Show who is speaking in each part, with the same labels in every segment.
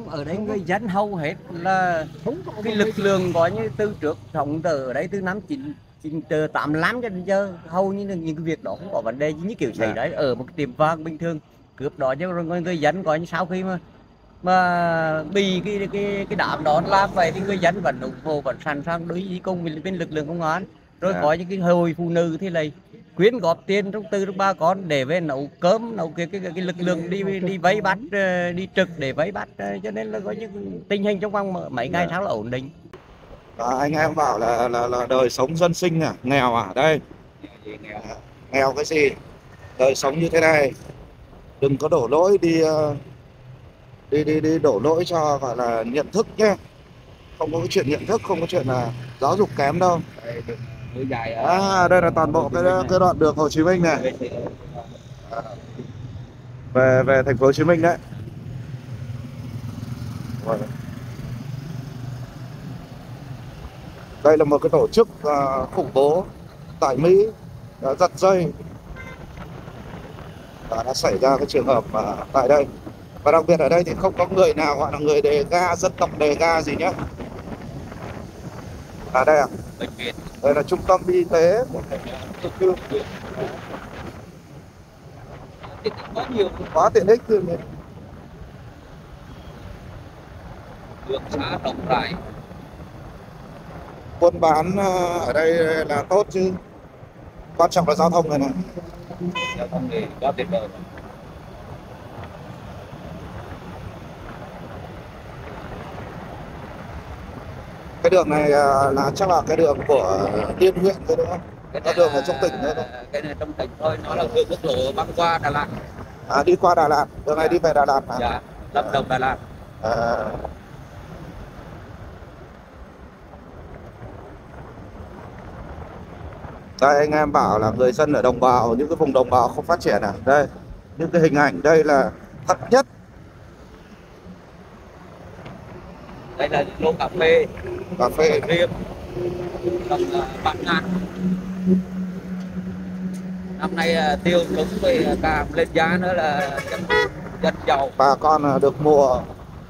Speaker 1: không, ở đây người dân hầu hết là cái lực lượng gọi như từ trước sống ở đây từ năm 85 cho đến giờ, hầu như là những cái việc đó không có vấn đề gì như kiểu xảy ra ở một cái tiệm vàng bình thường cướp đó, chứ người dân gọi như sau khi mà bị cái đám đó làm vậy thì người dân vẫn ủng hộ, vẫn sẵn sàng đối với cùng với bên lực lượng công an. Rồi có những cái hội phụ nữ thì lại quyên góp tiền trong từ ba con để về nấu cơm, nấu cái lực lượng đi vây bắt, đi trực để vây bắt, cho nên là có những tình hình trong vòng mấy ngày sau là ổn định.
Speaker 2: Anh em bảo là đời sống dân sinh à, nghèo à? Đây, nghèo cái gì? Đời sống như thế này, đừng có đổ lỗi đi đổ lỗi cho gọi là nhận thức nhé. Không có cái chuyện nhận thức, không có chuyện là giáo dục kém đâu. Đây là toàn bộ cái đoạn đường Hồ Chí Minh này, về thành phố Hồ Chí Minh đấy. Đây là một cái tổ chức khủng bố tại Mỹ đã giật dây và đã xảy ra cái trường hợp tại đây. Và đặc biệt ở đây thì không có người nào gọi là người đề ga, dân tộc đề ga gì nhé. Đây à? Đây là trung tâm y tế. Quá tiện ích luôn.
Speaker 1: Đường xá rộng rãi.
Speaker 2: Buôn bán ở đây là tốt chứ. Quan trọng là giao thông này này.
Speaker 1: Giao thông thì quá tuyệt vời.
Speaker 2: Cái đường này là chắc là cái đường của Tiên huyện thôi đúng không? Cái đường ở trong tỉnh thôi.
Speaker 1: Cái này trong tỉnh thôi, nó là đường quốc lộ băng qua Đà Lạt.
Speaker 2: Đi qua Đà Lạt, đường này đi về Đà Lạt hả?
Speaker 1: Dạ, Lâm Đồng Đà Lạt.
Speaker 2: Đây anh em bảo là người dân ở đồng bào, những cái vùng đồng bào không phát triển à? Đây, những cái hình ảnh đây là thật nhất.
Speaker 1: Đây là lô cà phê.
Speaker 2: Cà phê
Speaker 1: riêng tầm 3.000. Năm nay tiêu cũng về cam lên giá nữa là dân giàu.
Speaker 2: Bà con được mùa.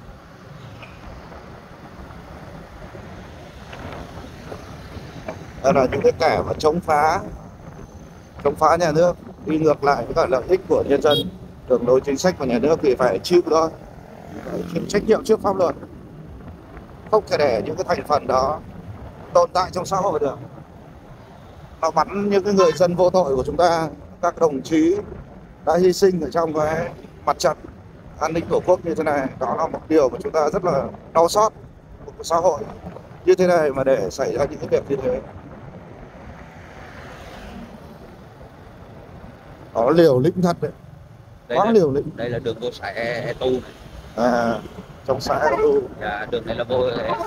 Speaker 2: Đây là những cái kẻ mà chống phá nhà nước, đi ngược lại với cả lợi ích của nhân dân, đường lối chính sách của nhà nước thì phải chịu thôi, phải chịu trách nhiệm trước pháp luật. Không thể để những cái thành phần đó tồn tại trong xã hội được. Nó bắn những cái người dân vô tội của chúng ta, các đồng chí đã hy sinh ở trong cái mặt trận an ninh tổ quốc như thế này. Đó là một điều mà chúng ta rất là đau xót. Một xã hội như thế này mà để xảy ra những cái việc như thế, nó liều lĩnh thật đấy. Quá liều lĩnh.
Speaker 1: Đây là đường vô xã E Tu này.
Speaker 2: Trong xã E Tu.
Speaker 1: Dạ, đường này là vô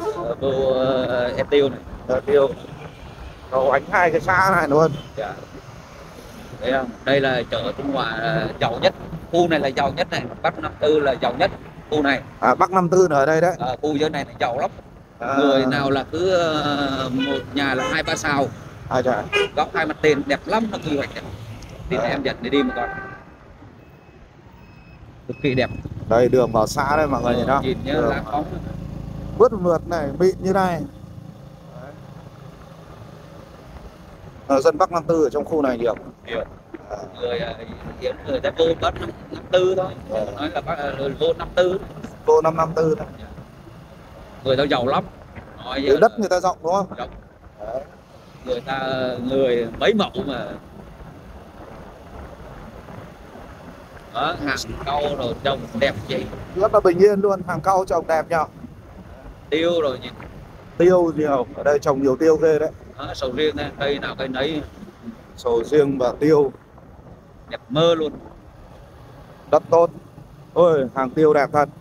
Speaker 1: E Tiêu này.
Speaker 2: Tiêu. Nó đánh hai cái xã này luôn.
Speaker 1: Dạ. Thấy không? Đây là chợ Trung Hòa giàu nhất. Khu này là giàu nhất này. Bắc 54 là giàu nhất. Khu này.
Speaker 2: Bắc 54 ở đây đấy.
Speaker 1: Khu dưới này là giàu lắm. Người nào là cứ một nhà là 2-3 sao. Góc hai mặt tiền đẹp lắm, nó quy hoạch đẹp. Thì em dẫn để đi một con. Cực kỳ đẹp.
Speaker 2: Đây đường vào xã đây mọi người nhìn đó.
Speaker 1: Nhìn như lá bóng.
Speaker 2: Mướt mượt này, mịn như này. Dân Bắc 54 ở trong khu này nhiều.
Speaker 1: Người ta vô Bắc 54 thôi. Nói là vô 54.
Speaker 2: Vô 554 thôi.
Speaker 1: Người ta giàu lắm.
Speaker 2: Đất người ta rộng đúng không?
Speaker 1: Rộng. Người mấy mẫu mà. Đó, hàng cau rồi trồng đẹp chị.
Speaker 2: Rất là bình yên luôn, hàng cau trồng đẹp nhờ.
Speaker 1: Tiêu rồi nhìn.
Speaker 2: Tiêu nhiều, ở đây trồng nhiều tiêu ghê đấy.
Speaker 1: Đó, sầu riêng này, cây nào cây nấy.
Speaker 2: Sầu riêng và tiêu.
Speaker 1: Đẹp mơ luôn.
Speaker 2: Đất tốt. Ôi, hàng tiêu đẹp thật.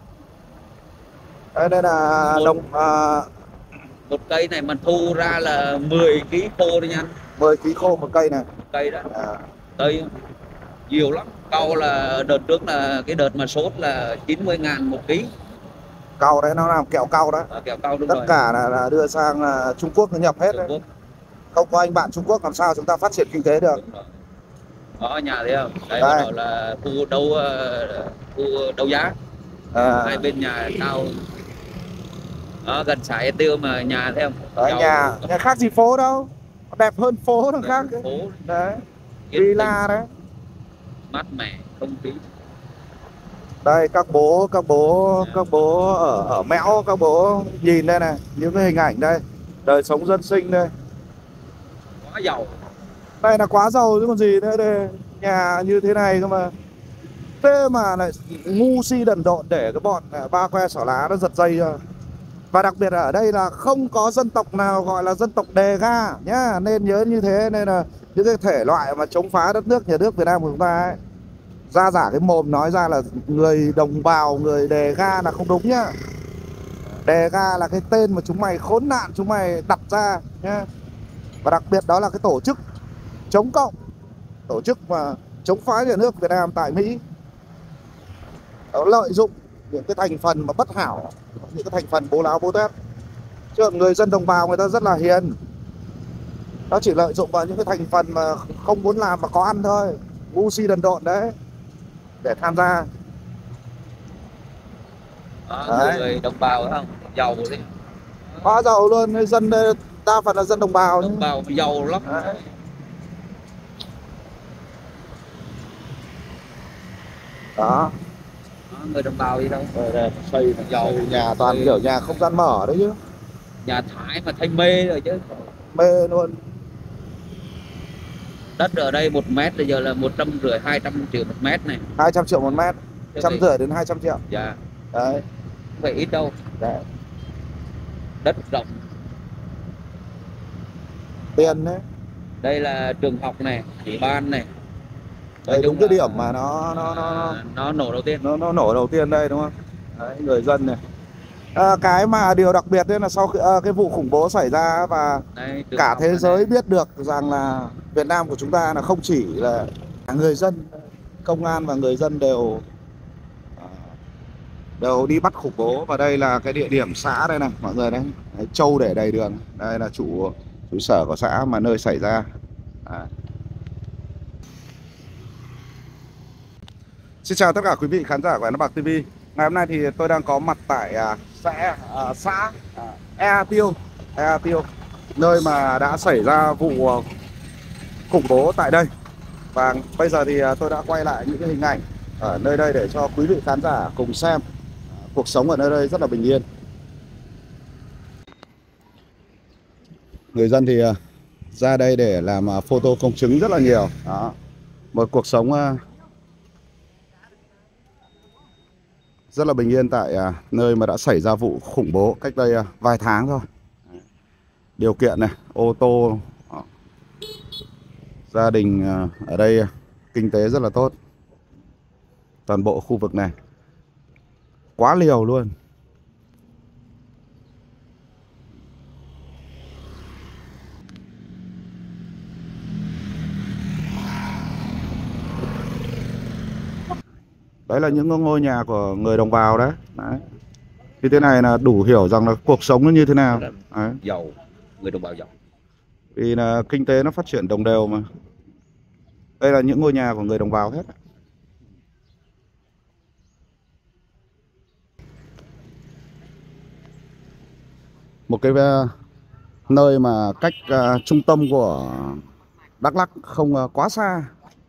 Speaker 2: Đây là
Speaker 1: một cây này mình thu ra là 10 kg khô đấy nha anh.
Speaker 2: 10 kg khô một cây này.
Speaker 1: Cây đó. Cây nhiều lắm. Cau là đợt trước là cái đợt mà sốt là 90.000 một ký.
Speaker 2: Cau đấy, nó làm kẹo cau đấy.
Speaker 1: Kẹo cau đúng
Speaker 2: tất
Speaker 1: rồi.
Speaker 2: cả là đưa sang Trung Quốc nó nhập hết đấy. Không có anh bạn Trung Quốc làm sao chúng ta phát triển kinh tế được.
Speaker 1: Có nhà thấy không? Đây bắt đầu là khu đấu giá.
Speaker 3: Hai bên nhà cao đó, gần xã Yên Tiêu mà nhà thấy không?
Speaker 2: Đấy, nhà khác gì phố đâu, đẹp hơn phố thằng khác
Speaker 3: phố
Speaker 2: đấy,
Speaker 3: yên
Speaker 2: villa
Speaker 3: tĩnh,
Speaker 2: đấy.
Speaker 3: mát mẻ, không khí.
Speaker 2: Đây các bố ở Mẽo, các bố nhìn đây này, những cái hình ảnh đây, đời sống dân sinh đây.
Speaker 3: Quá giàu.
Speaker 2: Đây là quá giàu chứ còn gì nữa đây. Nhà như thế này cơ mà. Thế mà lại ngu si đần độn để cái bọn ba que xỏ lá nó giật dây ra. Và đặc biệt là ở đây là không có dân tộc nào gọi là dân tộc đề ga nhá, nên nhớ như thế. Nên là những cái thể loại mà chống phá đất nước, nhà nước Việt Nam của chúng ta ấy, ra giả cái mồm nói ra là người đồng bào, người đề ga là không đúng nhá. Đề ga là cái tên mà chúng mày khốn nạn chúng mày đặt ra nhá. Và đặc biệt đó là cái tổ chức chống cộng, tổ chức mà chống phá nhà nước Việt Nam tại Mỹ. Nó lợi dụng những cái thành phần mà bất hảo, những cái thành phần bố láo bố tét. Chứ người dân đồng bào người ta rất là hiền. Nó chỉ lợi dụng vào những cái thành phần mà không muốn làm mà có ăn thôi, ngu si đần độn đấy, để tham gia.
Speaker 3: Người đồng bào không? Giàu đấy.
Speaker 2: Quá giàu luôn, dân đa phần là dân đồng bào.
Speaker 3: Đồng bào giàu lắm.
Speaker 2: Đấy. Đó.
Speaker 3: Người đồng bào gì đâu.
Speaker 2: Đây, xây giàu nhà toàn kiểu nhà không gian mở đấy chứ.
Speaker 3: Nhà Thái mà thấy mê rồi chứ.
Speaker 2: Mê luôn.
Speaker 3: Đất ở đây 1 mét bây giờ là 150 200 triệu 1 mét này.
Speaker 2: 200 triệu 1 mét, 150 đến 200 triệu.
Speaker 3: Dạ.
Speaker 2: Đấy.
Speaker 3: Không phải ít đâu.
Speaker 2: Đấy.
Speaker 3: Đất rộng.
Speaker 2: Tiền đấy.
Speaker 3: Đây là trường học này, ủy ban này.
Speaker 2: Đây đúng cái điểm mà
Speaker 3: nó nổ đầu tiên.
Speaker 2: Nó nổ đầu tiên đây đúng không? Đấy, người dân này. Cái mà điều đặc biệt đấy là sau khi cái vụ khủng bố xảy ra và
Speaker 3: đây,
Speaker 2: cả thế giới biết được rằng là Việt Nam của chúng ta là không chỉ là người dân, công an và người dân đều đi bắt khủng bố. Và đây là cái địa điểm xã đây này mọi người đấy, trâu để đầy đường. Đây là trụ sở của xã mà nơi xảy ra. Xin chào tất cả quý vị khán giả của Ea Bạc TV. Ngày hôm nay thì tôi đang có mặt tại xã Ea Tiêu, nơi mà đã xảy ra vụ khủng bố tại đây. Và bây giờ thì tôi đã quay lại những cái hình ảnh ở nơi đây để cho quý vị khán giả cùng xem. Cuộc sống ở nơi đây rất là bình yên. Người dân thì ra đây để làm photo công chứng rất là nhiều. Đó. Một cuộc sống rất là bình yên tại nơi mà đã xảy ra vụ khủng bố cách đây vài tháng thôi. Điều kiện này, ô tô, gia đình ở đây kinh tế rất là tốt. Toàn bộ khu vực này quá liều luôn. Đấy là những ngôi nhà của người đồng bào đấy. Đấy. Thì thế này là đủ hiểu rằng là cuộc sống nó như thế nào. Đấy.
Speaker 3: Giàu, người đồng bào giàu.
Speaker 2: Vì là kinh tế nó phát triển đồng đều mà. Đây là những ngôi nhà của người đồng bào hết. Một cái nơi mà cách trung tâm của Đắk Lắk không quá xa.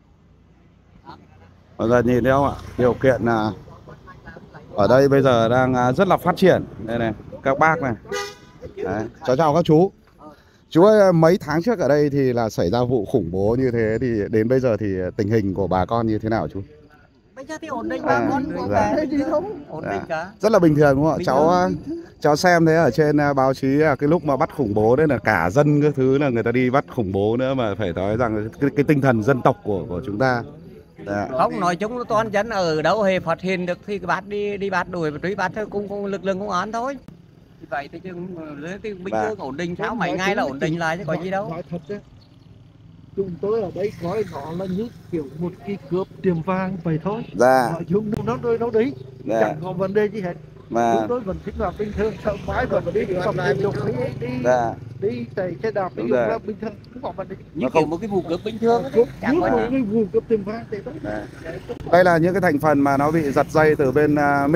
Speaker 2: Mọi người nhìn thấy không ạ? Điều kiện là ở đây bây giờ đang rất là phát triển. Đây này, các bác này. Đấy. Cháu chào các chú. Chú ơi, mấy tháng trước ở đây thì là xảy ra vụ khủng bố như thế, thì đến bây giờ thì tình hình của bà con như thế nào chú?
Speaker 1: Bây giờ thì ổn định, bà con có vẻ ổn định cả.
Speaker 2: Rất là bình thường đúng không ạ? Cháu xem thấy ở trên báo chí cái lúc mà bắt khủng bố đấy là cả dân cái thứ là người ta đi bắt khủng bố nữa, mà phải nói rằng cái tinh thần dân tộc của chúng ta. Dạ.
Speaker 1: Không, nói chung là toàn dân ở đâu hề phát hiện được thì bắt đi bắt đuổi và truy bắt thôi, cũng lực lượng công an thôi. Thì vậy thì bình thường ổn định, sao mấy ngày là ổn định lại chứ có gì đâu.
Speaker 4: Nói thật đấy, chúng tôi ở đây coi nó là như kiểu một cái cướp tiệm vàng vậy thôi.
Speaker 2: Dạ.
Speaker 4: Nói chung nó đấy,
Speaker 2: Dạ.
Speaker 4: chẳng có vấn đề gì hết.
Speaker 2: Mà
Speaker 4: Chúng tôi vẫn sinh hoạt bình thường, sợ mãi vẫn đi tập thể dục, đi chạy xe đạp, đi dùng là bình thường, không có vấn đề.
Speaker 1: Như kiểu một cái vụ cướp bình thường ấy, chẳng có gì.
Speaker 4: Vụ cướp tiệm vàng thế thôi.
Speaker 2: đây là những cái thành phần mà nó bị giật dây từ bên Mỹ.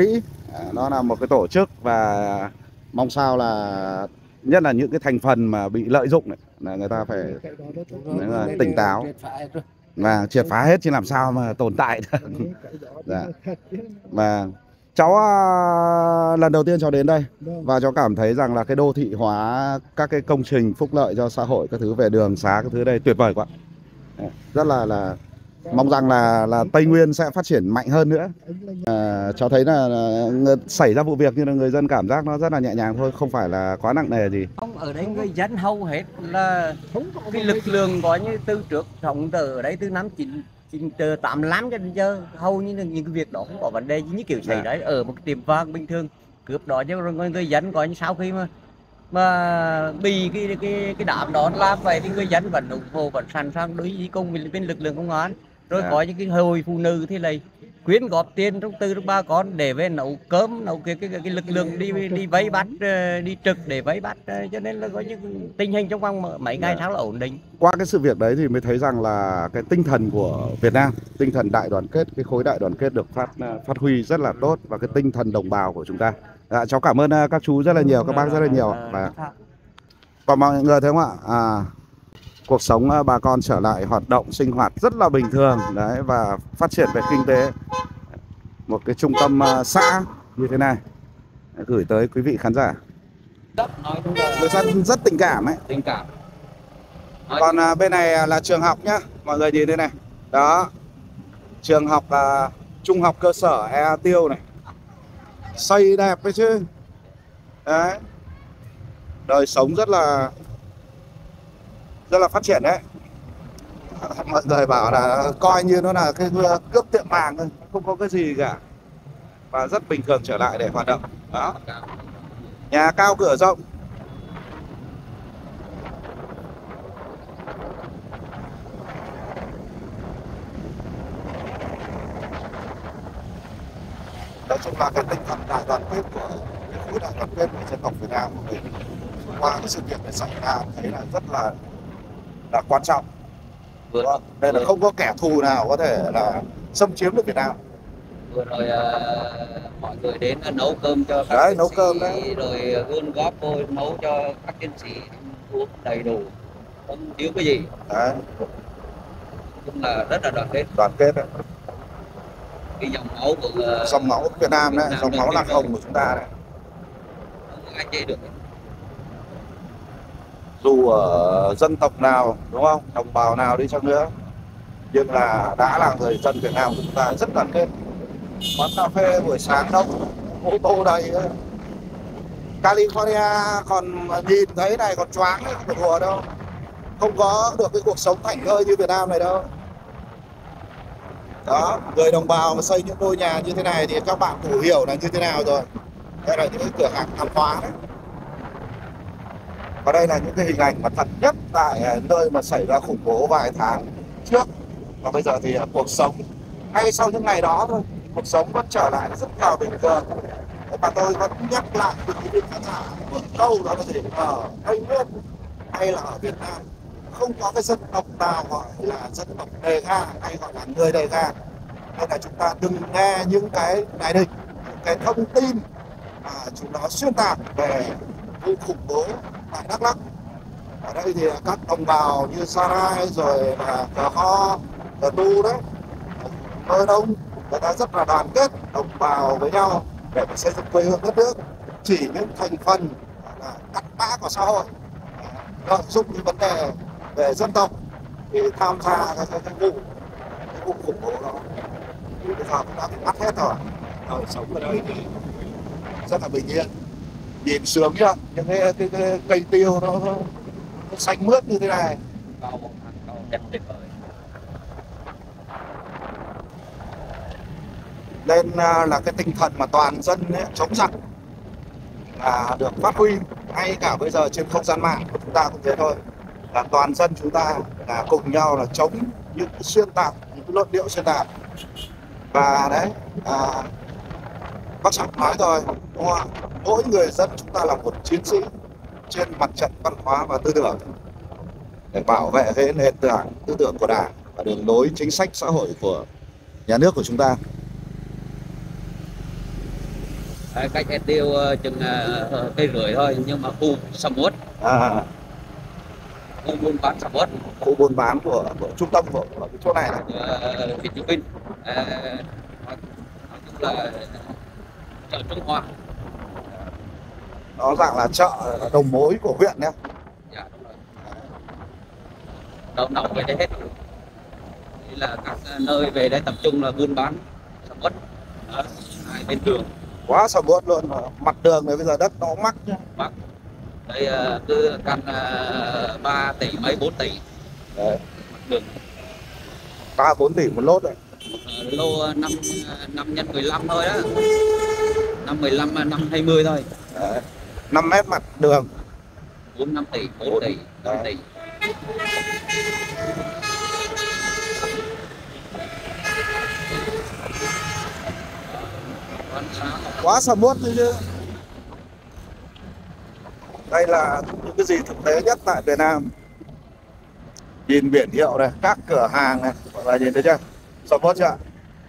Speaker 2: Nó là một cái tổ chức và mong sao là nhất là những cái thành phần mà bị lợi dụng này, là người ta phải tỉnh táo và triệt phá hết chứ làm sao mà tồn tại được. Dạ. Và cháu lần đầu tiên cháu đến đây và cháu cảm thấy rằng là cái đô thị hóa, các cái công trình phúc lợi cho xã hội, các thứ về đường xá, các thứ đây tuyệt vời quá. Rất là mong rằng là Tây Nguyên sẽ phát triển mạnh hơn nữa. Cháu thấy là xảy ra vụ việc nhưng là người dân cảm giác nó rất là nhẹ nhàng thôi, không phải là quá nặng nề gì.
Speaker 1: Không, ở đây người dân hầu hết là cái lực lượng gọi như từ trước sống ở đây từ năm 85 cho đến giờ, hầu như là những cái việc đó không có vấn đề gì như kiểu xảy đấy ở một cái tiệm vàng bình thường cướp đó, chứ rồi người dân gọi như sau khi mà bị cái đám đó làm vậy thì người dân vẫn ủng hộ, vẫn sẵn sàng đối với cùng với bên lực lượng công an. Rồi có những cái hội phụ nữ thì lại quyên góp tiền trong từ ba con để về nấu cơm, nấu cái lực lượng đi vây bắt, đi trực để vây bắt, cho nên là có những tình hình trong vòng mấy ngày tháng là ổn định.
Speaker 2: Qua cái sự việc đấy thì mới thấy rằng là cái tinh thần của Việt Nam, tinh thần đại đoàn kết, cái khối đại đoàn kết được phát huy rất là tốt, và cái tinh thần đồng bào của chúng ta. Cháu cảm ơn các chú rất là nhiều, các bác rất là nhiều. Còn mọi người thấy không ạ? Cuộc sống bà con trở lại hoạt động sinh hoạt rất là bình thường đấy, và phát triển về kinh tế. Một cái trung tâm xã như thế này gửi tới quý vị khán giả. Người dân rất tình cảm ấy.
Speaker 3: Tình cảm.
Speaker 2: Còn bên này là trường học nhá, mọi người nhìn đây này. Đó, trường học trung học cơ sở Ea Tiêu này, xây đẹp đấy chứ. Đấy, đời sống rất là phát triển đấy. Mọi người bảo là coi như nó là cái cướp tiệm vàng thôi, không có cái gì cả, và rất bình thường trở lại để hoạt động. Đó, nhà cao cửa rộng. Nói chung là cái tinh thần đại đoàn kết của cái khối đại đoàn kết của dân tộc Việt Nam của mình qua cái sự việc này xảy ra thấy là rất là quan trọng. Đây là không có kẻ thù nào có thể là xâm chiếm được Việt Nam.
Speaker 3: Vừa rồi mọi người đến nấu cơm cho các
Speaker 2: đấy,
Speaker 3: chiến
Speaker 2: nấu
Speaker 3: sĩ,
Speaker 2: cơm đấy.
Speaker 3: Rồi quyên góp tôi nấu cho các chiến sĩ uống đầy đủ, không thiếu cái gì.
Speaker 2: Đấy,
Speaker 3: Cũng là rất là đoàn kết.
Speaker 2: Đoàn kết đấy.
Speaker 3: Cái dòng máu của
Speaker 2: dòng máu Việt Nam đấy, dòng máu lạc hồng của chúng ta đấy.
Speaker 3: Không có ai chê được.
Speaker 2: Dù ở dân tộc nào, đúng không, đồng bào nào đi chăng nữa, nhưng là đã là người dân Việt Nam của chúng ta rất đoàn kết. Quán cà phê buổi sáng đông, ô tô đầy. California còn nhìn thấy này còn choáng ấy, không được đùa đâu. Không có được cái cuộc sống thảnh thơi như Việt Nam này đâu. Đó, người đồng bào mà xây những ngôi nhà như thế này thì các bạn đủ hiểu là như thế nào rồi. Đây là những cái cửa hàng tạp hóa đấy. Và đây là những cái hình ảnh mà thật nhất tại nơi mà xảy ra khủng bố vài tháng trước. Và bây giờ thì cuộc sống ngay sau những ngày đó thôi, cuộc sống vẫn trở lại rất là bình thường. Và tôi vẫn nhắc lại với quý vị khán giả một câu đó là gì? Ở Tây Nguyên hay là ở Việt Nam không có cái dân tộc nào gọi là dân tộc đề ga hay gọi là người đề ga. Nên là chúng ta đừng nghe những cái đại địch, những cái thông tin mà chúng nó xuyên tạc về vụ khủng bố tại Đắk Lắk. Ở đây thì các đồng bào như Sarai rồi là Cờ Ho, Cờ Tu đấy, Mơ Đông, người ta rất là đoàn kết đồng bào với nhau để xây dựng quê hương đất nước. Chỉ những thành phần là cặn bã của xã hội lợi dụng những vấn đề về dân tộc thì tham gia cái vụ khủng bố đó. Thì bây giờ cũng đã bị bắt hết rồi. Đời sống ở đây thì rất là bình yên, nhìn sướng chưa, những cái cây tiêu nó xanh mướt như thế này.
Speaker 3: Cầu đẹp tuyệt vời.
Speaker 2: Nên là cái tinh thần mà toàn dân ấy, chống giặc là được phát huy ngay cả bây giờ trên không gian mạng của chúng ta cũng thế thôi, là toàn dân chúng ta là cùng nhau là chống những xuyên tạc, những luận điệu xuyên tạc. Và đấy, bác Trọng nói rồi, đúng không? Mỗi người dân chúng ta là một chiến sĩ trên mặt trận văn hóa và tư tưởng để bảo vệ cái nền tảng tư tưởng của Đảng và đường lối chính sách xã hội của nhà nước của chúng ta.
Speaker 3: cách Edil chừng cây rưỡi thôi, nhưng mà khu sầm uất, khu buôn bán sầm uất,
Speaker 2: khu buôn bán của trung tâm của cái chỗ này này.
Speaker 3: Vinh, nói chung là chợ Trung Hoa.
Speaker 2: Nó dạng là chợ đầu mối của huyện nhé.
Speaker 3: Dạ đúng rồi. Đầu nòng về đây hết. Đây là các nơi về đây tập trung là buôn bán sầm uất, hai bên đường.
Speaker 2: Quá sầm uất luôn, mặt đường này bây giờ đất nó mắc nhá.
Speaker 3: Mắc. Đây cứ căn 3 tỷ mấy 4 tỷ.
Speaker 2: Đấy.
Speaker 3: Mặt đường.
Speaker 2: 3-4 tỷ một lốt đấy.
Speaker 3: Lô 5 x 15 thôi đó. 5-15, 5-20 thôi.
Speaker 2: Đấy. 5 mét mặt đường
Speaker 3: 4-5 tỷ, 4 tỷ, 5 tỷ.
Speaker 2: quá sầm uất thôi chứ. Đây là những cái gì thực tế nhất tại Việt Nam. Nhìn biển hiệu này, các cửa hàng này, mọi người nhìn thấy chưa? Sầm uất chưa?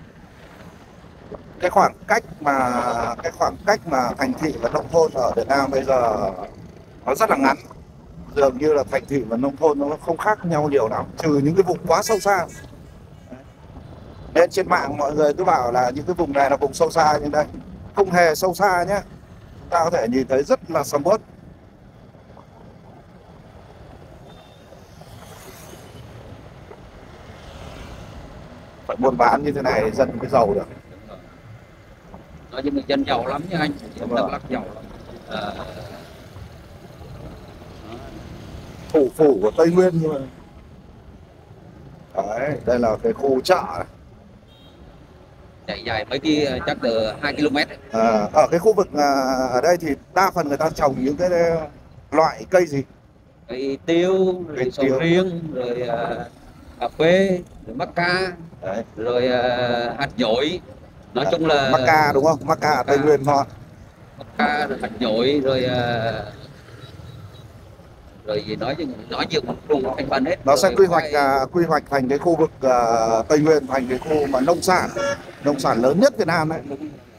Speaker 2: Cái khoảng cách mà thành thị và nông thôn ở Việt Nam bây giờ nó rất là ngắn. Dường như là thành thị và nông thôn nó không khác nhau nhiều lắm, trừ những cái vùng quá sâu xa. Nên trên mạng mọi người cứ bảo là những cái vùng này là vùng sâu xa, nhưng đây không hề sâu xa nhé. Chúng ta có thể nhìn thấy rất là sầm uất. Phải buôn bán như thế này dân mới giàu được.
Speaker 3: Nói chung là dân giàu lắm nha anh, dân Đắk Lắk giàu lắm.
Speaker 2: Thủ phủ của Tây Nguyên nhưng mà đấy, đây là cái khu chợ này.
Speaker 3: Chạy dài mấy cái chắc từ 2 km.
Speaker 2: Ở cái khu vực ở đây thì đa phần người ta trồng những cái loại cây gì?
Speaker 3: Cây tiêu, rồi sầu riêng, rồi cà phê, rồi mắc ca, rồi hạt dổi. Nói chung là
Speaker 2: mắc ca đúng không? Mắc ca ở Tây Nguyên ngon.
Speaker 3: Mắc ca, rồi hạt dổi, rồi gì nói nhiều vùng thành phần hết.
Speaker 2: Nó sẽ quy hoạch thành cái khu vực Tây Nguyên thành cái khu mà nông sản lớn nhất Việt Nam đấy.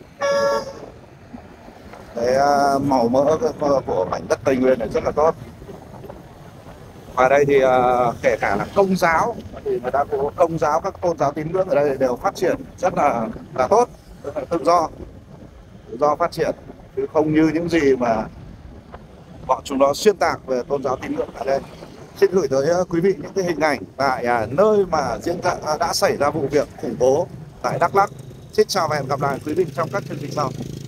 Speaker 2: Cái màu mỡ của mảnh đất Tây Nguyên này rất là tốt. Ở đây thì kể cả là công giáo thì người ta có công giáo, các tôn giáo tín ngưỡng ở đây đều phát triển rất là tốt, rất là tự do phát triển, chứ không như những gì mà bọn chúng nó xuyên tạc về tôn giáo tín ngưỡng ở đây. Xin gửi tới quý vị những cái hình ảnh tại nơi mà đã xảy ra vụ việc khủng bố tại Đắk Lắk. Xin chào và hẹn gặp lại quý vị trong các chương trình sau.